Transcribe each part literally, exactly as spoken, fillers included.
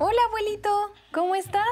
Hola, abuelito. ¿Cómo estás?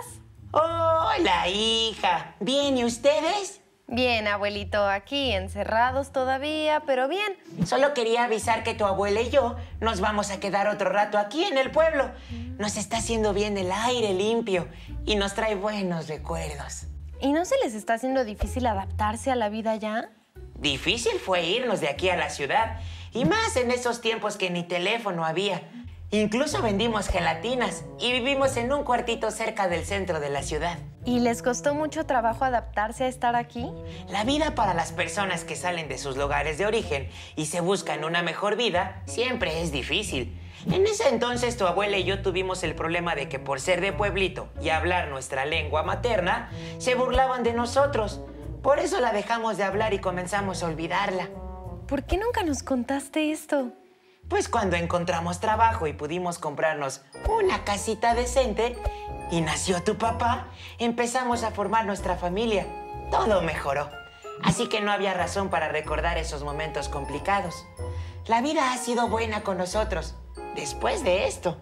Hola, hija. ¿Bien y ustedes? Bien, abuelito. Aquí encerrados todavía, pero bien. Solo quería avisar que tu abuela y yo nos vamos a quedar otro rato aquí en el pueblo. Nos está haciendo bien el aire limpio y nos trae buenos recuerdos. ¿Y no se les está haciendo difícil adaptarse a la vida ya? Difícil fue irnos de aquí a la ciudad, y más en esos tiempos que ni teléfono había. Incluso vendimos gelatinas y vivimos en un cuartito cerca del centro de la ciudad. ¿Y les costó mucho trabajo adaptarse a estar aquí? La vida para las personas que salen de sus lugares de origen y se buscan una mejor vida siempre es difícil. En ese entonces tu abuela y yo tuvimos el problema de que por ser de pueblito y hablar nuestra lengua materna, se burlaban de nosotros. Por eso la dejamos de hablar y comenzamos a olvidarla. ¿Por qué nunca nos contaste esto? Pues cuando encontramos trabajo y pudimos comprarnos una casita decente y nació tu papá, empezamos a formar nuestra familia. Todo mejoró. Así que no había razón para recordar esos momentos complicados. La vida ha sido buena con nosotros después de esto.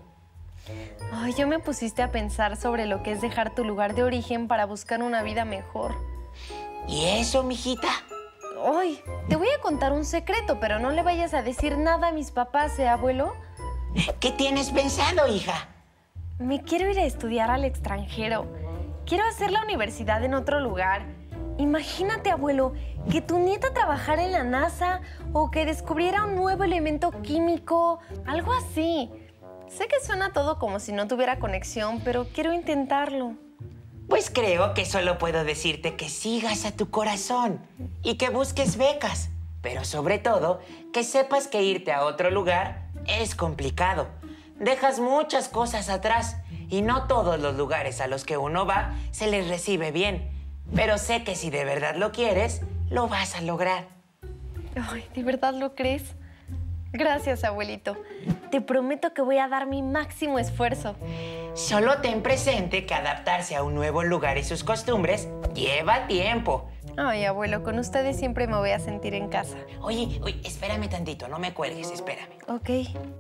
Ay, yo me pusiste a pensar sobre lo que es dejar tu lugar de origen para buscar una vida mejor. ¿Y eso, mijita? Ay, te voy a contar un secreto, pero no le vayas a decir nada a mis papás, ¿eh, abuelo? ¿Qué tienes pensado, hija? Me quiero ir a estudiar al extranjero. Quiero hacer la universidad en otro lugar. Imagínate, abuelo, que tu nieta trabajara en la NASA o que descubriera un nuevo elemento químico, algo así. Sé que suena todo como si no tuviera conexión, pero quiero intentarlo. Pues creo que solo puedo decirte que sigas a tu corazón y que busques becas. Pero sobre todo, que sepas que irte a otro lugar es complicado. Dejas muchas cosas atrás y no todos los lugares a los que uno va se les recibe bien. Pero sé que si de verdad lo quieres, lo vas a lograr. Ay, ¿de verdad lo crees? Gracias, abuelito. Te prometo que voy a dar mi máximo esfuerzo. Solo ten presente que adaptarse a un nuevo lugar y sus costumbres lleva tiempo. Ay, abuelo, con ustedes siempre me voy a sentir en casa. Oye, oye, espérame tantito, no me cuelgues, espérame. Ok.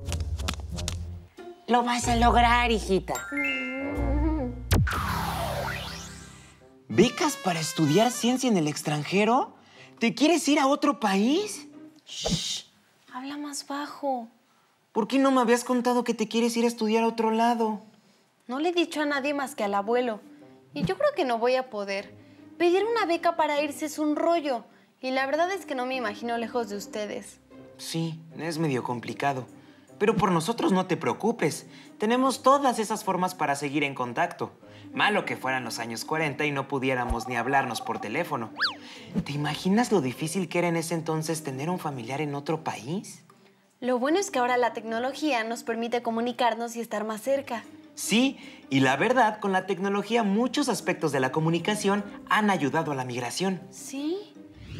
Lo vas a lograr, hijita. ¿Becas para estudiar ciencia en el extranjero? ¿Te quieres ir a otro país? Shh, habla más bajo. ¿Por qué no me habías contado que te quieres ir a estudiar a otro lado? No le he dicho a nadie más que al abuelo. Y yo creo que no voy a poder. Pedir una beca para irse es un rollo. Y la verdad es que no me imagino lejos de ustedes. Sí, es medio complicado. Pero por nosotros no te preocupes. Tenemos todas esas formas para seguir en contacto. Malo que fueran los años cuarenta y no pudiéramos ni hablarnos por teléfono. ¿Te imaginas lo difícil que era en ese entonces tener un familiar en otro país? Lo bueno es que ahora la tecnología nos permite comunicarnos y estar más cerca. Sí, y la verdad, con la tecnología muchos aspectos de la comunicación han ayudado a la migración. ¿Sí?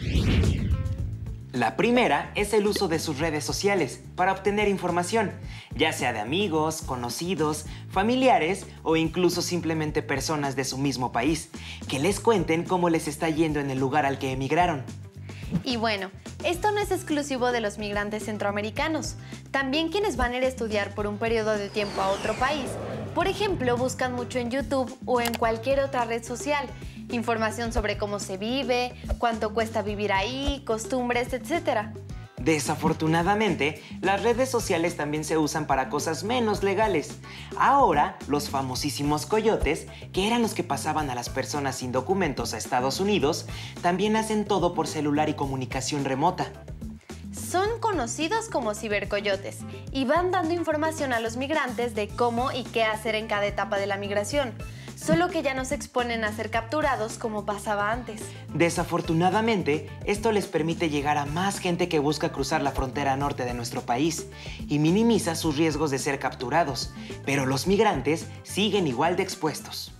La primera es el uso de sus redes sociales para obtener información, ya sea de amigos, conocidos, familiares o incluso simplemente personas de su mismo país, que les cuenten cómo les está yendo en el lugar al que emigraron. Y bueno, esto no es exclusivo de los migrantes centroamericanos. También quienes van a ir a estudiar por un periodo de tiempo a otro país, por ejemplo, buscan mucho en YouTube o en cualquier otra red social información sobre cómo se vive, cuánto cuesta vivir ahí, costumbres, etcétera. Desafortunadamente, las redes sociales también se usan para cosas menos legales. Ahora, los famosísimos coyotes, que eran los que pasaban a las personas sin documentos a Estados Unidos, también hacen todo por celular y comunicación remota. Son conocidos como cibercoyotes y van dando información a los migrantes de cómo y qué hacer en cada etapa de la migración. Solo que ya no se exponen a ser capturados como pasaba antes. Desafortunadamente, esto les permite llegar a más gente que busca cruzar la frontera norte de nuestro país y minimiza sus riesgos de ser capturados, pero los migrantes siguen igual de expuestos.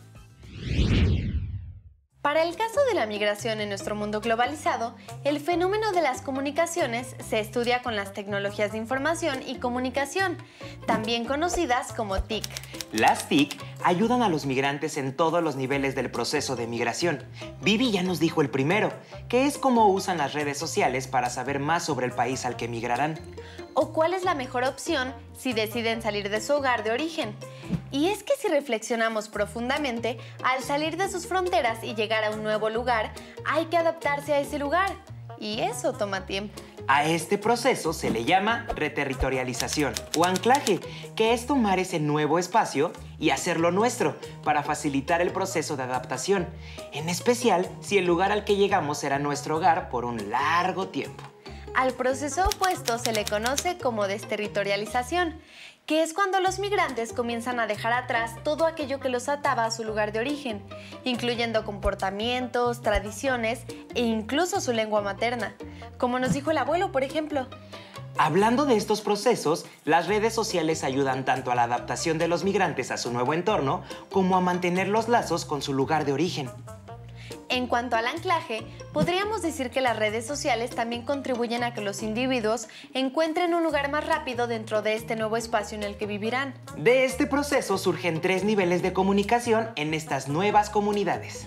Para el caso de la migración en nuestro mundo globalizado, el fenómeno de las comunicaciones se estudia con las tecnologías de información y comunicación, también conocidas como T I C. Las T I C ayudan a los migrantes en todos los niveles del proceso de migración. Vivi ya nos dijo el primero, que es cómo usan las redes sociales para saber más sobre el país al que migrarán. O cuál es la mejor opción si deciden salir de su hogar de origen. Y es que si reflexionamos profundamente, al salir de sus fronteras y llegar a un nuevo lugar, hay que adaptarse a ese lugar. Y eso toma tiempo. A este proceso se le llama reterritorialización o anclaje, que es tomar ese nuevo espacio y hacerlo nuestro para facilitar el proceso de adaptación, en especial si el lugar al que llegamos será nuestro hogar por un largo tiempo. Al proceso opuesto se le conoce como desterritorialización, que es cuando los migrantes comienzan a dejar atrás todo aquello que los ataba a su lugar de origen, incluyendo comportamientos, tradiciones e incluso su lengua materna, como nos dijo el abuelo, por ejemplo. Hablando de estos procesos, las redes sociales ayudan tanto a la adaptación de los migrantes a su nuevo entorno como a mantener los lazos con su lugar de origen. En cuanto al anclaje, podríamos decir que las redes sociales también contribuyen a que los individuos encuentren un lugar más rápido dentro de este nuevo espacio en el que vivirán. De este proceso surgen tres niveles de comunicación en estas nuevas comunidades.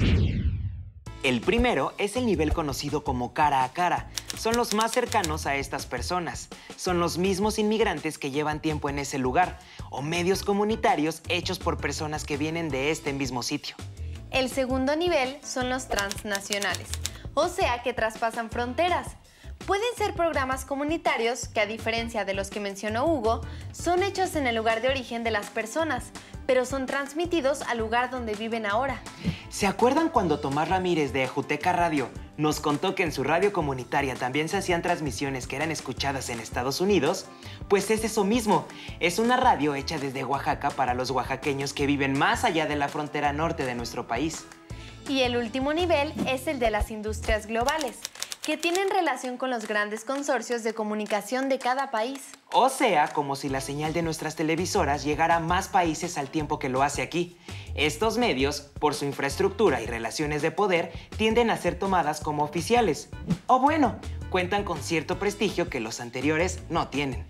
El primero es el nivel conocido como cara a cara. Son los más cercanos a estas personas. Son los mismos inmigrantes que llevan tiempo en ese lugar o medios comunitarios hechos por personas que vienen de este mismo sitio. El segundo nivel son los transnacionales, o sea que traspasan fronteras. Pueden ser programas comunitarios que, a diferencia de los que mencionó Hugo, son hechos en el lugar de origen de las personas, pero son transmitidos al lugar donde viven ahora. ¿Se acuerdan cuando Tomás Ramírez de Ejuteca Radio nos contó que en su radio comunitaria también se hacían transmisiones que eran escuchadas en Estados Unidos? Pues es eso mismo, es una radio hecha desde Oaxaca para los oaxaqueños que viven más allá de la frontera norte de nuestro país. Y el último nivel es el de las industrias globales, que tienen relación con los grandes consorcios de comunicación de cada país. O sea, como si la señal de nuestras televisoras llegara a más países al tiempo que lo hace aquí. Estos medios, por su infraestructura y relaciones de poder, tienden a ser tomadas como oficiales. O bueno, cuentan con cierto prestigio que los anteriores no tienen.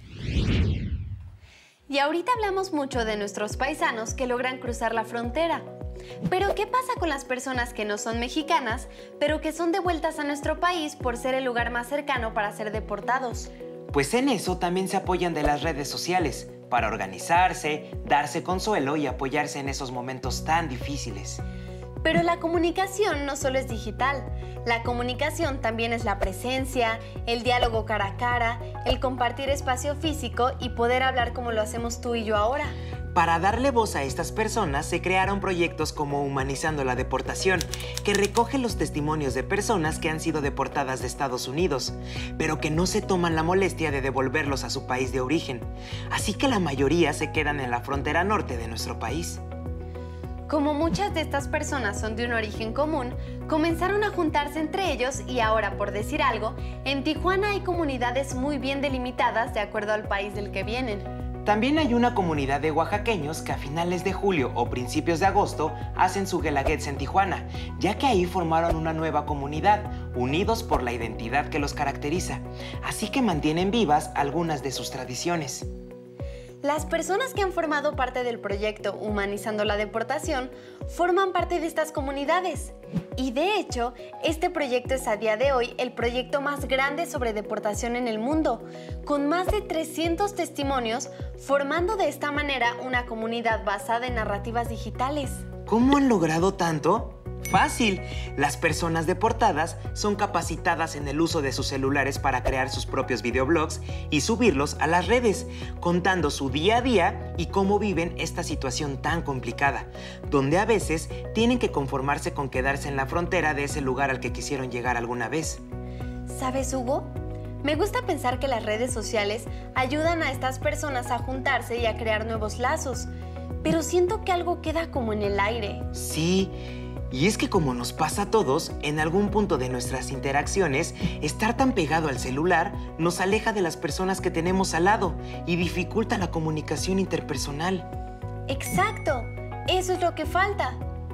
Y ahorita hablamos mucho de nuestros paisanos que logran cruzar la frontera. Pero ¿qué pasa con las personas que no son mexicanas, pero que son devueltas a nuestro país por ser el lugar más cercano para ser deportados? Pues en eso también se apoyan de las redes sociales, para organizarse, darse consuelo y apoyarse en esos momentos tan difíciles. Pero la comunicación no solo es digital. La comunicación también es la presencia, el diálogo cara a cara, el compartir espacio físico y poder hablar como lo hacemos tú y yo ahora. Para darle voz a estas personas se crearon proyectos como Humanizando la Deportación, que recoge los testimonios de personas que han sido deportadas de Estados Unidos, pero que no se toman la molestia de devolverlos a su país de origen. Así que la mayoría se quedan en la frontera norte de nuestro país. Como muchas de estas personas son de un origen común, comenzaron a juntarse entre ellos y ahora, por decir algo, en Tijuana hay comunidades muy bien delimitadas de acuerdo al país del que vienen. También hay una comunidad de oaxaqueños que a finales de julio o principios de agosto hacen su guelaguetza en Tijuana, ya que ahí formaron una nueva comunidad, unidos por la identidad que los caracteriza, así que mantienen vivas algunas de sus tradiciones. Las personas que han formado parte del proyecto Humanizando la Deportación forman parte de estas comunidades. Y de hecho, este proyecto es a día de hoy el proyecto más grande sobre deportación en el mundo, con más de trescientos testimonios, formando de esta manera una comunidad basada en narrativas digitales. ¿Cómo han logrado tanto? Fácil. Las personas deportadas son capacitadas en el uso de sus celulares para crear sus propios videoblogs y subirlos a las redes, contando su día a día y cómo viven esta situación tan complicada, donde a veces tienen que conformarse con quedarse en la frontera de ese lugar al que quisieron llegar alguna vez. ¿Sabes, Hugo? Me gusta pensar que las redes sociales ayudan a estas personas a juntarse y a crear nuevos lazos, pero siento que algo queda como en el aire. Sí. Y es que como nos pasa a todos, en algún punto de nuestras interacciones, estar tan pegado al celular nos aleja de las personas que tenemos al lado y dificulta la comunicación interpersonal. ¡Exacto! Eso es lo que falta.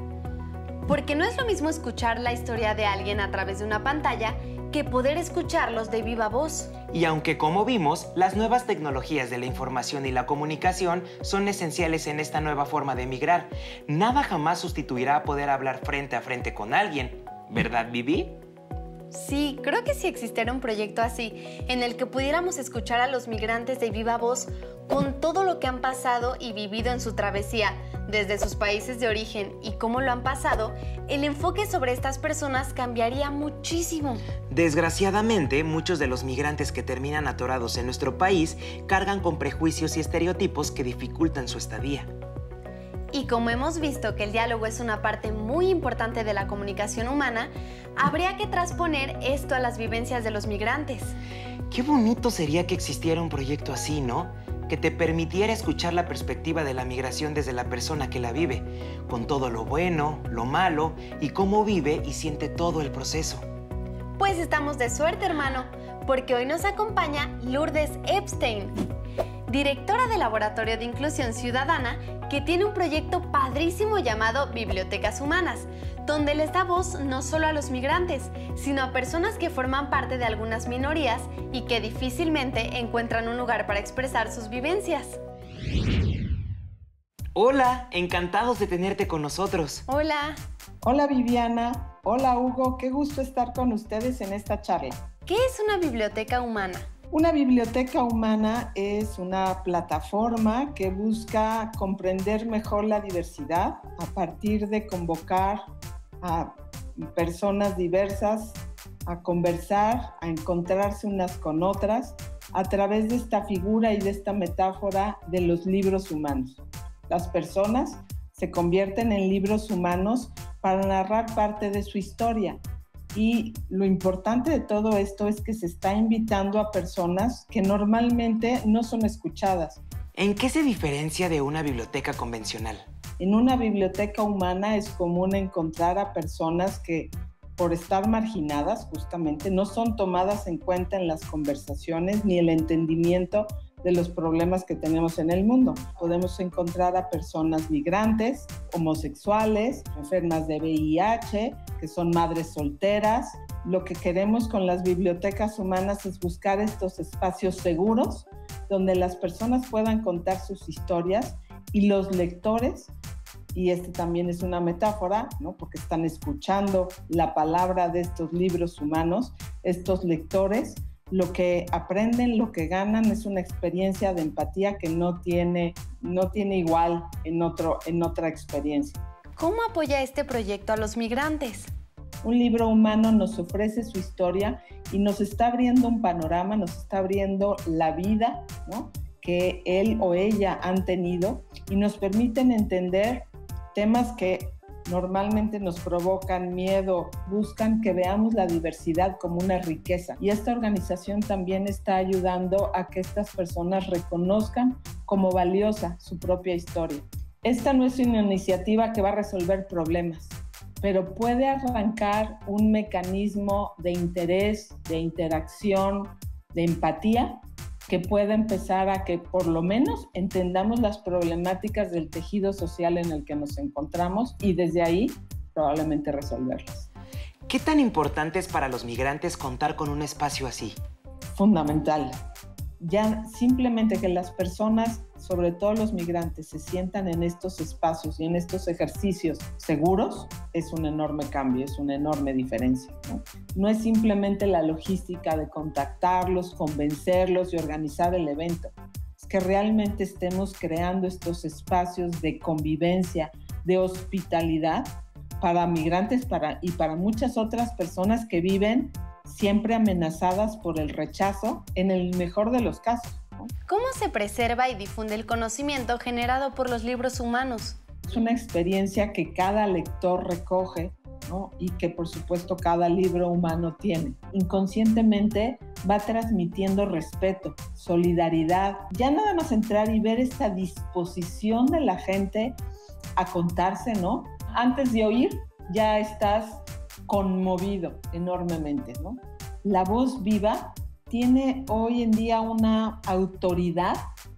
Porque no es lo mismo escuchar la historia de alguien a través de una pantalla que poder escucharlos de viva voz. Y aunque, como vimos, las nuevas tecnologías de la información y la comunicación son esenciales en esta nueva forma de emigrar, nada jamás sustituirá a poder hablar frente a frente con alguien. ¿Verdad, Vivi? Sí, creo que si existiera un proyecto así, en el que pudiéramos escuchar a los migrantes de viva voz con todo lo que han pasado y vivido en su travesía, desde sus países de origen y cómo lo han pasado, el enfoque sobre estas personas cambiaría muchísimo. Desgraciadamente, muchos de los migrantes que terminan atorados en nuestro país cargan con prejuicios y estereotipos que dificultan su estadía. Y como hemos visto que el diálogo es una parte muy importante de la comunicación humana, habría que transponer esto a las vivencias de los migrantes. Qué bonito sería que existiera un proyecto así, ¿no? Que te permitiera escuchar la perspectiva de la migración desde la persona que la vive, con todo lo bueno, lo malo y cómo vive y siente todo el proceso. Pues estamos de suerte, hermano, porque hoy nos acompaña Lourdes Epstein, directora del Laboratorio de Inclusión Ciudadana, que tiene un proyecto padrísimo llamado Bibliotecas Humanas, donde les da voz no solo a los migrantes, sino a personas que forman parte de algunas minorías y que difícilmente encuentran un lugar para expresar sus vivencias. Hola, encantados de tenerte con nosotros. Hola. Hola Viviana, hola Hugo, qué gusto estar con ustedes en esta charla. ¿Qué es una biblioteca humana? Una biblioteca humana es una plataforma que busca comprender mejor la diversidad a partir de convocar a personas diversas a conversar, a encontrarse unas con otras a través de esta figura y de esta metáfora de los libros humanos. Las personas se convierten en libros humanos para narrar parte de su historia. Y lo importante de todo esto es que se está invitando a personas que normalmente no son escuchadas. ¿En qué se diferencia de una biblioteca convencional? En una biblioteca humana es común encontrar a personas que, por estar marginadas justamente, no son tomadas en cuenta en las conversaciones ni el entendimiento de los problemas que tenemos en el mundo. Podemos encontrar a personas migrantes, homosexuales, enfermas de V I H, que son madres solteras. Lo que queremos con las bibliotecas humanas es buscar estos espacios seguros donde las personas puedan contar sus historias y los lectores, y este también es una metáfora, ¿no? Porque están escuchando la palabra de estos libros humanos, estos lectores, lo que aprenden, lo que ganan es una experiencia de empatía que no tiene, no tiene igual en, otro, en otra experiencia. ¿Cómo apoya este proyecto a los migrantes? Un libro humano nos ofrece su historia y nos está abriendo un panorama, nos está abriendo la vida, ¿no?, que él o ella han tenido y nos permiten entender temas que normalmente nos provocan miedo, buscan que veamos la diversidad como una riqueza. Y esta organización también está ayudando a que estas personas reconozcan como valiosa su propia historia. Esta no es una iniciativa que va a resolver problemas, pero puede arrancar un mecanismo de interés, de interacción, de empatía, que pueda empezar a que por lo menos entendamos las problemáticas del tejido social en el que nos encontramos y desde ahí probablemente resolverlas. ¿Qué tan importante es para los migrantes contar con un espacio así? Fundamental. Ya simplemente que las personas, sobre todo los migrantes, se sientan en estos espacios y en estos ejercicios seguros es un enorme cambio, es una enorme diferencia, ¿no? No es simplemente la logística de contactarlos, convencerlos y organizar el evento. Es que realmente estemos creando estos espacios de convivencia, de hospitalidad para migrantes para, y para muchas otras personas que viven siempre amenazadas por el rechazo, en el mejor de los casos, ¿no? ¿Cómo se preserva y difunde el conocimiento generado por los libros humanos? Es una experiencia que cada lector recoge, ¿no?, y que por supuesto cada libro humano tiene. Inconscientemente va transmitiendo respeto, solidaridad. Ya nada más entrar y ver esta disposición de la gente a contarse, ¿no? Antes de oír, ya estás conmovido enormemente, ¿no? La voz viva tiene hoy en día una autoridad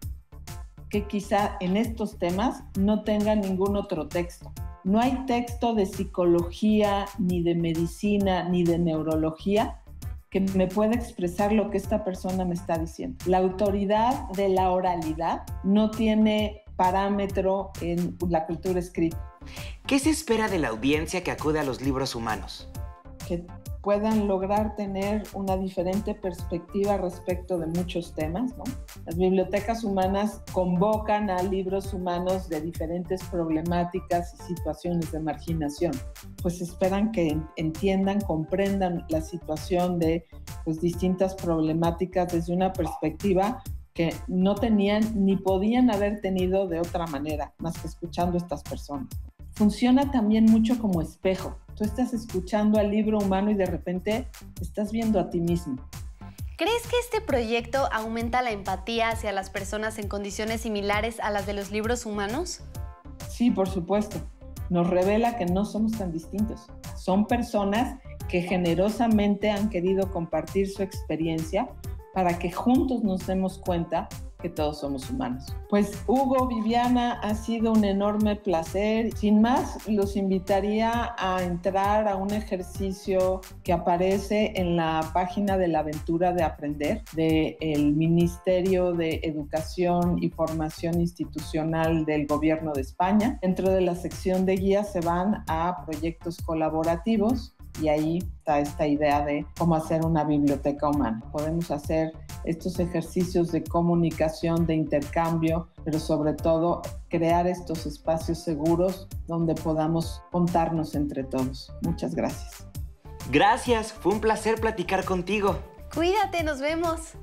que quizá en estos temas no tenga ningún otro texto. No hay texto de psicología, ni de medicina, ni de neurología que me pueda expresar lo que esta persona me está diciendo. La autoridad de la oralidad no tiene parámetro en la cultura escrita. ¿Qué se espera de la audiencia que acude a los libros humanos? Que puedan lograr tener una diferente perspectiva respecto de muchos temas, ¿no? Las bibliotecas humanas convocan a libros humanos de diferentes problemáticas y situaciones de marginación. Pues esperan que entiendan, comprendan la situación de pues, distintas problemáticas desde una perspectiva que no tenían ni podían haber tenido de otra manera, más que escuchando a estas personas. Funciona también mucho como espejo. Tú estás escuchando al libro humano y de repente estás viendo a ti mismo. ¿Crees que este proyecto aumenta la empatía hacia las personas en condiciones similares a las de los libros humanos? Sí, por supuesto. Nos revela que no somos tan distintos. Son personas que generosamente han querido compartir su experiencia para que juntos nos demos cuenta que todos somos humanos. Pues Hugo, Viviana, ha sido un enorme placer. Sin más, los invitaría a entrar a un ejercicio que aparece en la página de la Aventura de Aprender del Ministerio de Educación y Formación Institucional del Gobierno de España. Dentro de la sección de guías se van a proyectos colaborativos y ahí está esta idea de cómo hacer una biblioteca humana. Podemos hacer estos ejercicios de comunicación, de intercambio, pero sobre todo crear estos espacios seguros donde podamos contarnos entre todos. Muchas gracias. Gracias, fue un placer platicar contigo. Cuídate, nos vemos.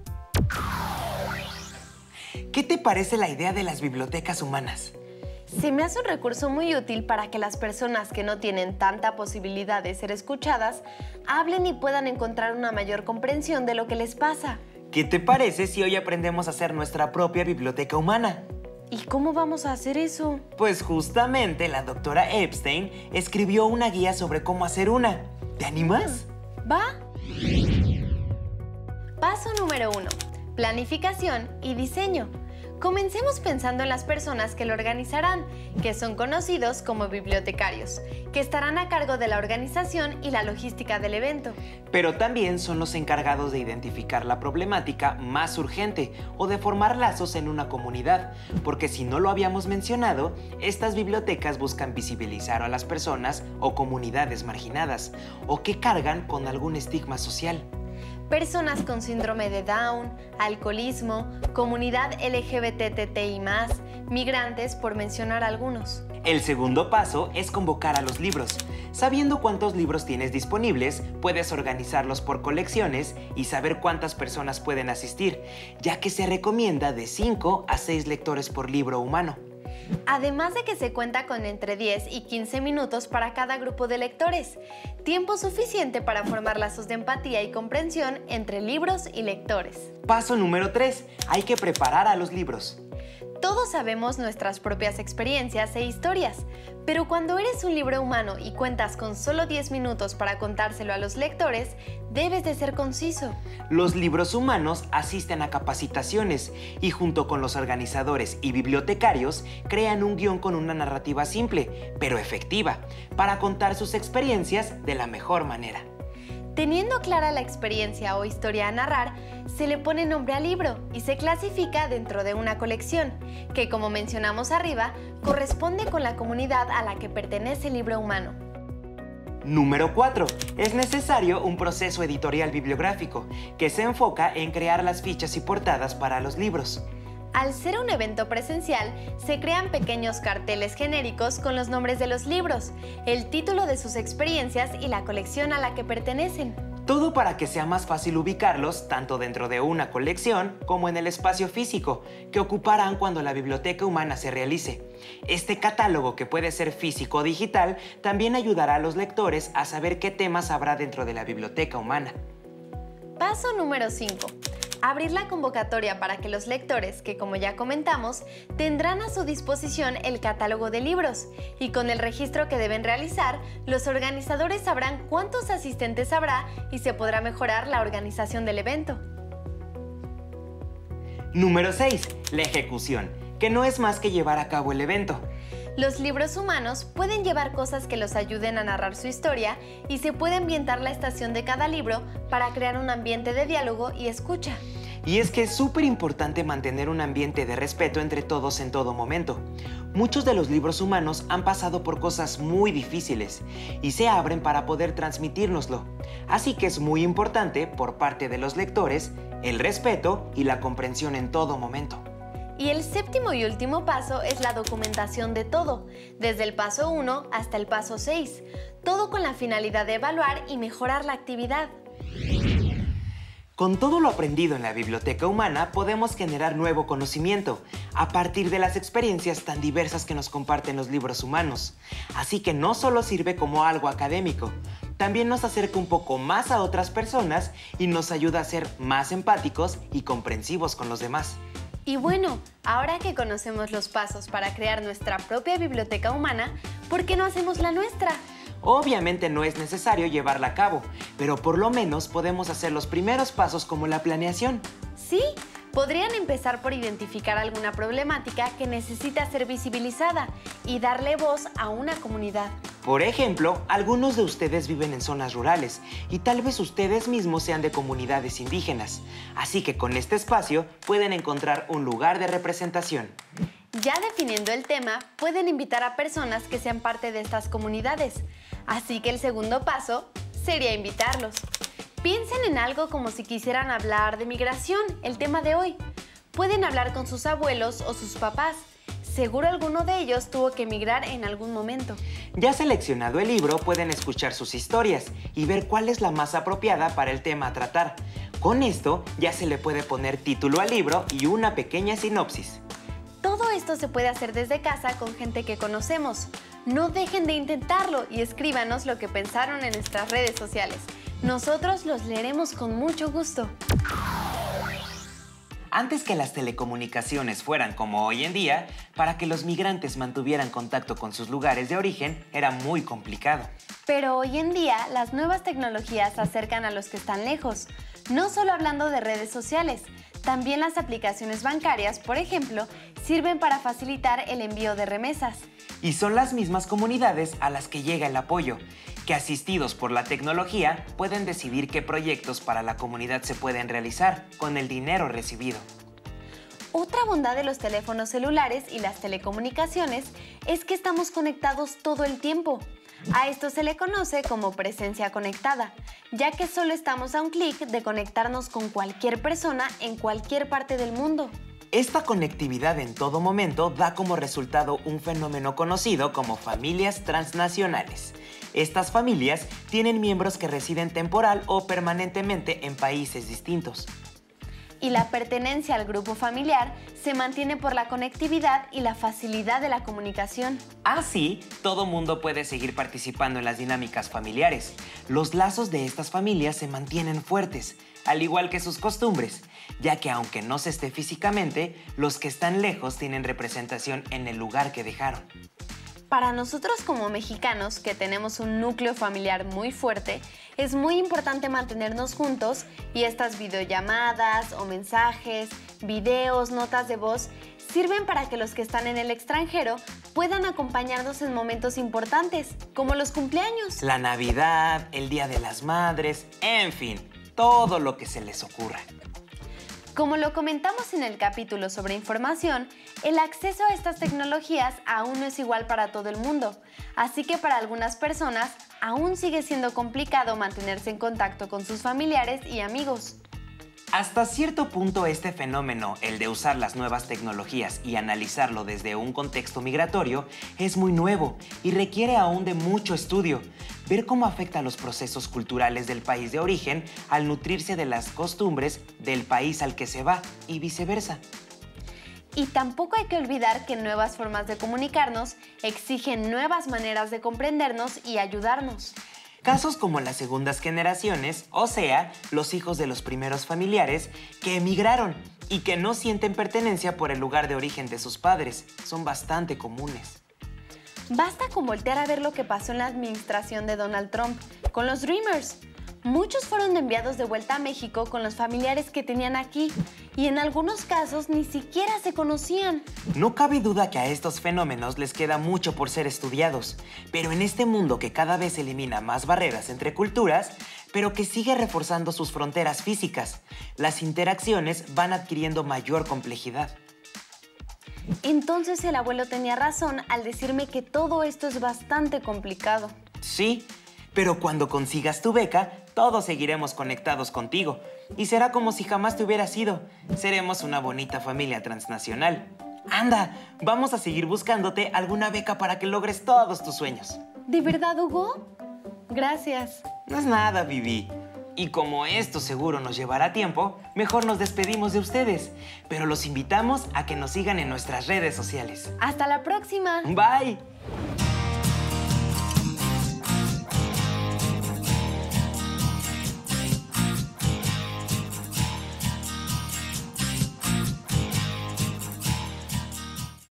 ¿Qué te parece la idea de las bibliotecas humanas? Se me hace un recurso muy útil para que las personas que no tienen tanta posibilidad de ser escuchadas hablen y puedan encontrar una mayor comprensión de lo que les pasa. ¿Qué te parece si hoy aprendemos a hacer nuestra propia biblioteca humana? ¿Y cómo vamos a hacer eso? Pues justamente la doctora Epstein escribió una guía sobre cómo hacer una. ¿Te animas? ¿Va? Paso número uno. Planificación y diseño. Comencemos pensando en las personas que lo organizarán, que son conocidos como bibliotecarios, que estarán a cargo de la organización y la logística del evento. Pero también son los encargados de identificar la problemática más urgente o de formar lazos en una comunidad, porque si no lo habíamos mencionado, estas bibliotecas buscan visibilizar a las personas o comunidades marginadas o que cargan con algún estigma social. Personas con síndrome de Down, alcoholismo, comunidad L G B T T I más, migrantes, por mencionar algunos. El segundo paso es convocar a los libros. Sabiendo cuántos libros tienes disponibles, puedes organizarlos por colecciones y saber cuántas personas pueden asistir, ya que se recomienda de cinco a seis lectores por libro humano. Además de que se cuenta con entre diez y quince minutos para cada grupo de lectores, tiempo suficiente para formar lazos de empatía y comprensión entre libros y lectores. Paso número tres. Hay que preparar a los libros. Todos sabemos nuestras propias experiencias e historias, pero cuando eres un libro humano y cuentas con solo diez minutos para contárselo a los lectores, debes de ser conciso. Los libros humanos asisten a capacitaciones y junto con los organizadores y bibliotecarios crean un guión con una narrativa simple, pero efectiva, para contar sus experiencias de la mejor manera. Teniendo clara la experiencia o historia a narrar, se le pone nombre al libro y se clasifica dentro de una colección, que como mencionamos arriba, corresponde con la comunidad a la que pertenece el libro humano. Número cuatro. Es necesario un proceso editorial bibliográfico, que se enfoca en crear las fichas y portadas para los libros. Al ser un evento presencial, se crean pequeños carteles genéricos con los nombres de los libros, el título de sus experiencias y la colección a la que pertenecen. Todo para que sea más fácil ubicarlos tanto dentro de una colección como en el espacio físico que ocuparán cuando la biblioteca humana se realice. Este catálogo, que puede ser físico o digital, también ayudará a los lectores a saber qué temas habrá dentro de la biblioteca humana. Paso número cinco. Abrir la convocatoria para que los lectores, que como ya comentamos, tendrán a su disposición el catálogo de libros y con el registro que deben realizar, los organizadores sabrán cuántos asistentes habrá y se podrá mejorar la organización del evento. Número seis. La ejecución, que no es más que llevar a cabo el evento. Los libros humanos pueden llevar cosas que los ayuden a narrar su historia y se puede ambientar la estación de cada libro para crear un ambiente de diálogo y escucha. Y es que es súper importante mantener un ambiente de respeto entre todos en todo momento. Muchos de los libros humanos han pasado por cosas muy difíciles y se abren para poder transmitírnoslo. Así que es muy importante, por parte de los lectores, el respeto y la comprensión en todo momento. Y el séptimo y último paso es la documentación de todo, desde el paso uno hasta el paso seis, todo con la finalidad de evaluar y mejorar la actividad. Con todo lo aprendido en la biblioteca humana, podemos generar nuevo conocimiento a partir de las experiencias tan diversas que nos comparten los libros humanos. Así que no solo sirve como algo académico, también nos acerca un poco más a otras personas y nos ayuda a ser más empáticos y comprensivos con los demás. Y bueno, ahora que conocemos los pasos para crear nuestra propia biblioteca humana, ¿por qué no hacemos la nuestra? Obviamente no es necesario llevarla a cabo, pero por lo menos podemos hacer los primeros pasos como la planeación. Sí, podrían empezar por identificar alguna problemática que necesita ser visibilizada y darle voz a una comunidad. Por ejemplo, algunos de ustedes viven en zonas rurales y tal vez ustedes mismos sean de comunidades indígenas. Así que con este espacio pueden encontrar un lugar de representación. Ya definiendo el tema, pueden invitar a personas que sean parte de estas comunidades. Así que el segundo paso sería invitarlos. Piensen en algo como si quisieran hablar de migración, el tema de hoy. Pueden hablar con sus abuelos o sus papás. Seguro alguno de ellos tuvo que emigrar en algún momento. Ya seleccionado el libro, pueden escuchar sus historias y ver cuál es la más apropiada para el tema a tratar. Con esto, ya se le puede poner título al libro y una pequeña sinopsis. Todo esto se puede hacer desde casa con gente que conocemos. No dejen de intentarlo y escríbanos lo que pensaron en nuestras redes sociales. Nosotros los leeremos con mucho gusto. Antes que las telecomunicaciones fueran como hoy en día, para que los migrantes mantuvieran contacto con sus lugares de origen era muy complicado. Pero hoy en día las nuevas tecnologías acercan a los que están lejos. No solo hablando de redes sociales, también las aplicaciones bancarias, por ejemplo, sirven para facilitar el envío de remesas. Y son las mismas comunidades a las que llega el apoyo, que asistidos por la tecnología pueden decidir qué proyectos para la comunidad se pueden realizar con el dinero recibido. Otra bondad de los teléfonos celulares y las telecomunicaciones es que estamos conectados todo el tiempo. A esto se le conoce como presencia conectada, ya que solo estamos a un clic de conectarnos con cualquier persona en cualquier parte del mundo. Esta conectividad en todo momento da como resultado un fenómeno conocido como familias transnacionales. Estas familias tienen miembros que residen temporal o permanentemente en países distintos. Y la pertenencia al grupo familiar se mantiene por la conectividad y la facilidad de la comunicación. Así, todo mundo puede seguir participando en las dinámicas familiares. Los lazos de estas familias se mantienen fuertes, al igual que sus costumbres, ya que aunque no se esté físicamente, los que están lejos tienen representación en el lugar que dejaron. Para nosotros como mexicanos, que tenemos un núcleo familiar muy fuerte, es muy importante mantenernos juntos y estas videollamadas o mensajes, videos, notas de voz, sirven para que los que están en el extranjero puedan acompañarnos en momentos importantes, como los cumpleaños, la Navidad, el Día de las Madres, en fin, todo lo que se les ocurra. Como lo comentamos en el capítulo sobre información, el acceso a estas tecnologías aún no es igual para todo el mundo, así que para algunas personas aún sigue siendo complicado mantenerse en contacto con sus familiares y amigos. Hasta cierto punto este fenómeno, el de usar las nuevas tecnologías y analizarlo desde un contexto migratorio, es muy nuevo y requiere aún de mucho estudio. Ver cómo afecta a los procesos culturales del país de origen al nutrirse de las costumbres del país al que se va y viceversa. Y tampoco hay que olvidar que nuevas formas de comunicarnos exigen nuevas maneras de comprendernos y ayudarnos. Casos como las segundas generaciones, o sea, los hijos de los primeros familiares que emigraron y que no sienten pertenencia por el lugar de origen de sus padres, son bastante comunes. Basta con voltear a ver lo que pasó en la administración de Donald Trump con los Dreamers. Muchos fueron enviados de vuelta a México con los familiares que tenían aquí y en algunos casos ni siquiera se conocían. No cabe duda que a estos fenómenos les queda mucho por ser estudiados, pero en este mundo que cada vez elimina más barreras entre culturas, pero que sigue reforzando sus fronteras físicas. Las interacciones van adquiriendo mayor complejidad. Entonces el abuelo tenía razón al decirme que todo esto es bastante complicado. Sí, pero cuando consigas tu beca, todos seguiremos conectados contigo. Y será como si jamás te hubieras ido. Seremos una bonita familia transnacional. Anda, vamos a seguir buscándote alguna beca para que logres todos tus sueños. ¿De verdad, Hugo? Gracias. No es nada, Vivi. Y como esto seguro nos llevará tiempo, mejor nos despedimos de ustedes. Pero los invitamos a que nos sigan en nuestras redes sociales. ¡Hasta la próxima! Bye.